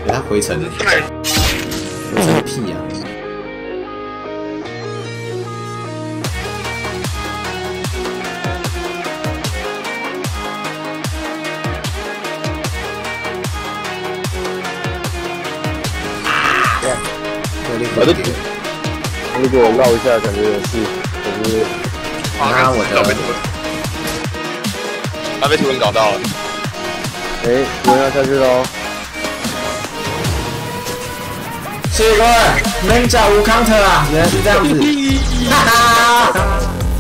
他回城，回城个屁呀！我的如果我绕一下，感觉有戏，可是啊，我的他被图人搞到了。 哎，我要下去喽。 谢谢各位，人家无 counter 啊，原来是这样子，哈哈。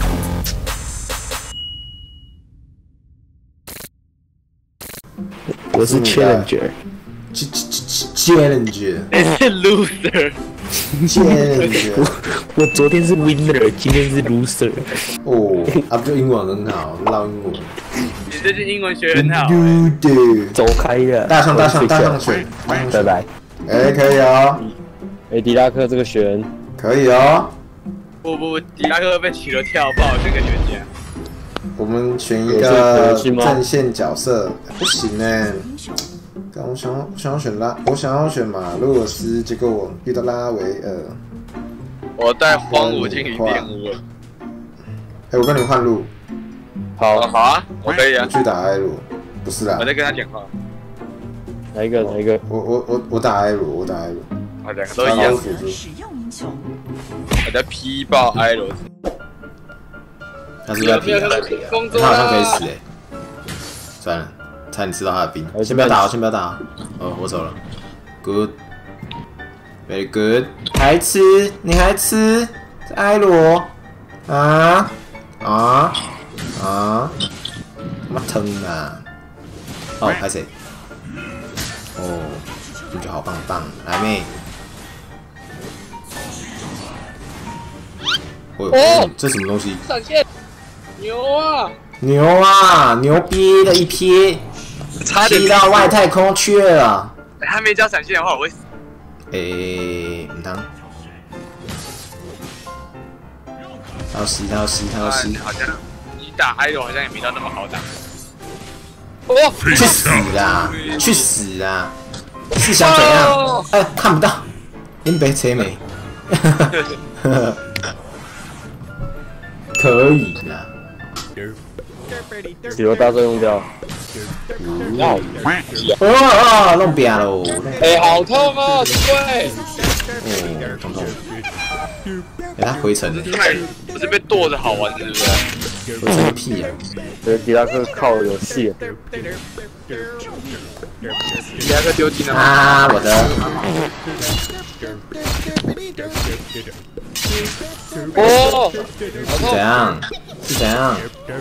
我是 challenger， challenger， loser， challenger。 我昨天是 winner， 今天是 loser。 哦，啊，不就英文很好，唠英文。 你最近英文学很好。 对， 走开了。 大上选， 拜拜。 哎，可以哦。 哎，迪拉克这个选可以哦。 不，迪拉克被取了跳炮，这个选家。 我们选一个正线角色，不行呢。我想要选马洛斯，结果我遇到拉维尔。 我带荒芜精灵玷污了。 哎，我跟你们换路。 好啊，我可以啊。 我去打埃罗，不是啦。 我在跟他讲话。 哪一个？ 我打埃罗， 啊，两个都一样。我在劈爆埃罗。 他是不是要劈他？他好像可以死哎。算了，差点吃到他的兵。先不要打，哦，我走了。Good，very good。你还吃？埃罗啊！他妈疼啊！哦，拍谁？哦，你就好棒，来妹！哦，这什么东西？ 闪现！ 牛逼的一批，踢到外太空去了。 他没交闪现的话，我会死。 唔当。他要吸。 好像你打埃罗好像也没到那么好打。 去死啦！是想怎样？哎，看不到，林北车没。可以啦。 洗罗大作用掉。 哇！弄扁喽！ 哎，好痛哦，对。 哦，痛。哎，他回城。 不是被剁着好玩是不是？ 回城个屁呀！ 迪拉克靠有戏。 迪拉克丢技能啊！我的。 哦， 是怎样？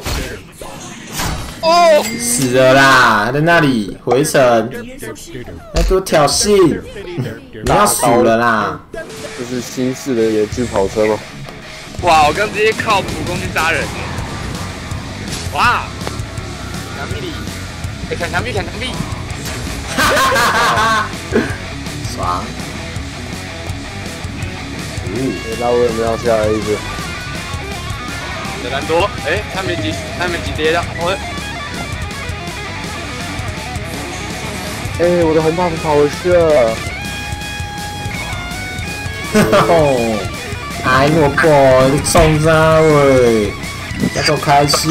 哦， 死了啦！还在那里回城，还给我挑衅！你要输了啦！ 这是新式的野区跑车吗？ 哇！我刚直接靠普攻去杀人。哇！墙壁里，砍墙壁！ 哈哈！爽！ 那我有没有下来意思？ 德兰多，哎，他没击跌到， 哎，我的红 buff 跑回去了。 哦，哎，我boy，你冲啥喂？要走开秀！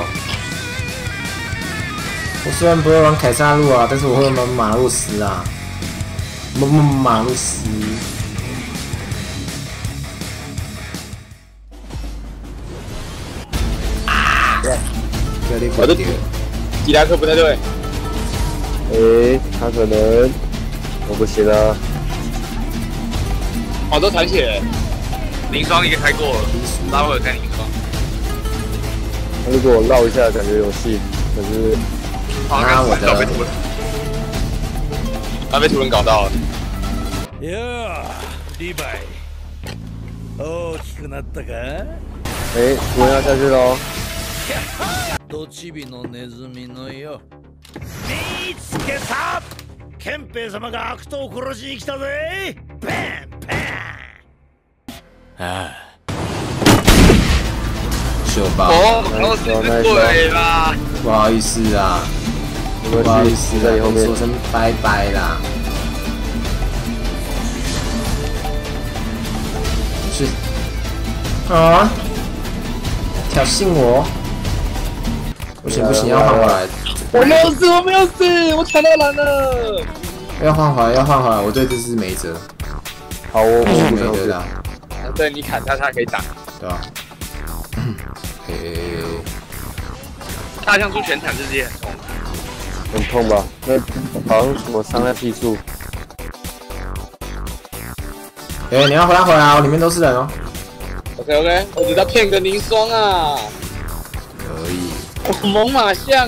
我虽然不会玩凯撒路啊，但是我会玩马洛斯啊。马洛斯。 我的迪拉克不太对。 哎，他可能我不行了。 好多残血，零双也开过了，拉维尔开零双。 如果我绕一下，感觉有戏，可是啊，我的。 他被图人搞到了。 やあ、リヴァイ。大きくなったか？ 哎，我要下去喽。 どちびのネズミのよ。見つけた！憲兵様が悪党を殺しに来たぜ！バンバン！啊。 秀包。 哦，是鬼啦！ 不好意思啊，不好意思啊，我说声拜拜啦。 是？啊！挑衅我！不行不行，要换回来！ 我没有死，我没有死，我抢到蓝了！ 要换回来，要换回来！我对这只没辙。 好，我没得打。 对你砍他，他可以打。 对吧？ 大象出全场这些很痛吧？那好像什么伤害系数？ 你要回来，里面都是人哦。 OK， 我只要骗个凝霜啊。 可以。 我猛犸象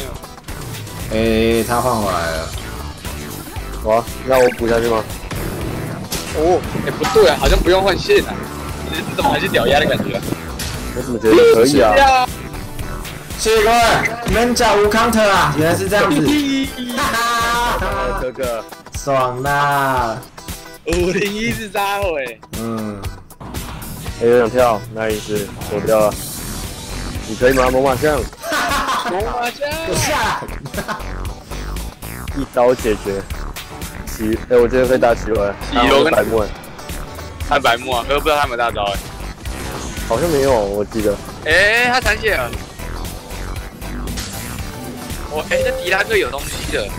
他换回来了。 好，那我补下去吗？ 哦，不对啊，好像不用换线啊。这怎么还是屌压的感觉？ 我怎么觉得可以啊？ 谢谢各位，门甲无 counter 啊，原来是这样子。 哥哥， 爽啦 501是啥回？ 有想跳，那意思躲掉了。你可以吗，猛犸象？ 猛犸象， 我下来。 一刀解决。我觉得可以打奇轮。 奇轮跟白木。 看白木啊，可是不知道他们大招好像没有，我记得。 他残血了。这迪拉克有东西的。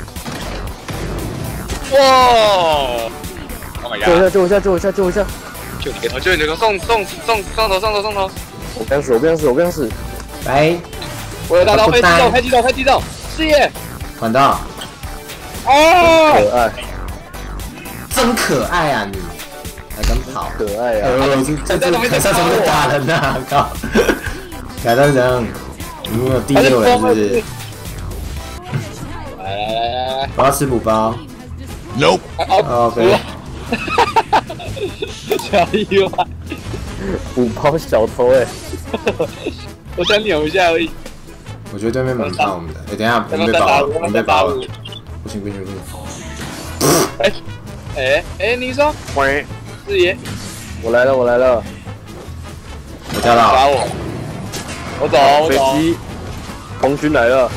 哇 ！Oh my god！ 救我一下！ 救你个头！救你个头！送头！ 我不想死！ 来， 我有大刀！开机动！事业！ 管道。 可爱， 真可爱啊你！还敢跑？ 可爱啊！ 这凯撒怎么打人呐？靠！凯撒怎样？你没有第6人是不是？来，我要吃补包。 Nope。 OK。 小意外。 补包小偷我想扭一下而已。 我觉得对面蛮怕我们的。等一下，我们被包了。不行！ 你说？喂，四爷， 我来了！ 我叫到。 打我走！ 飞机，空军来了。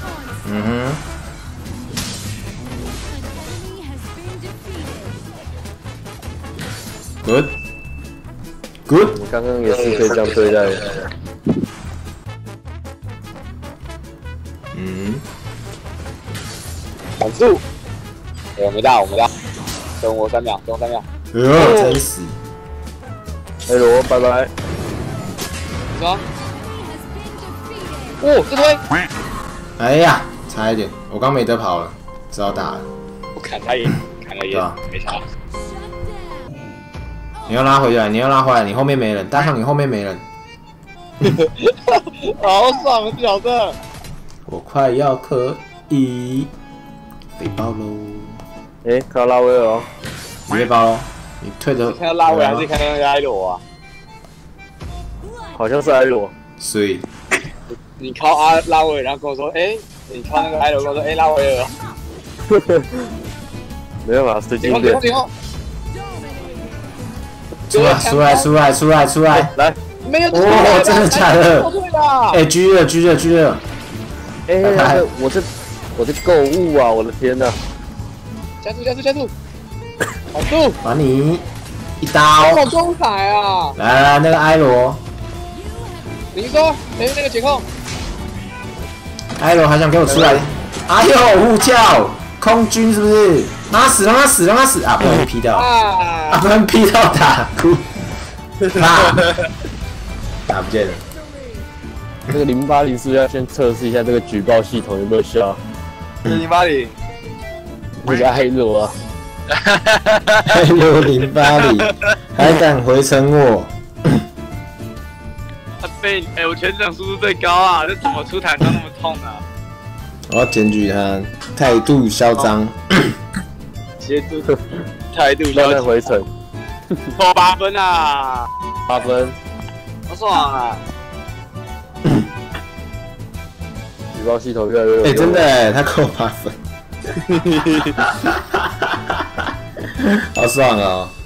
Good。 我刚刚也是可以这样对待的。 挡住！我没到，等我3秒， 真死！ 罗，拜拜。 你说？这推！ 哎呀，差一点，我刚没得跑了，只好打了。 我砍他也没差。 你要拉回来，你后面没人，大象你后面没人。 好爽的角色！ 我快要可以被包喽！ 看到拉威尔哦， 你被包喽，你退着。 看到拉威尔还是看到那个埃罗啊？ 好像是埃罗。 所以你靠拉威尔，然后跟我说，你靠那个埃罗跟我说，拉威尔。 没有吧，随机应变。 出来！ 来， 没有！ 真的假的？G 热！ 我这购物啊！我的天哪！ 加速！好速！ 把你一刀！ 好中彩啊！ 来，那个埃罗。 你说，那个解控。 埃罗还想给我出来？哎呦，护教！空军是不是？让他死啊！不能劈掉不能劈到打哭，打不见了。 这个080是不是要先测试一下这个举报系统有没有效 ？080， 那个埃罗啊， 埃罗080，还敢回城我？ 我全场输出最高啊！这怎么出弹伤那么痛啊？ 我要检举他态度嚣张， 态度嚣张， 回城， 扣8分啊 ！8分， 好爽啊！ 举报系统越来越有用。 真的他扣8分，好爽哦！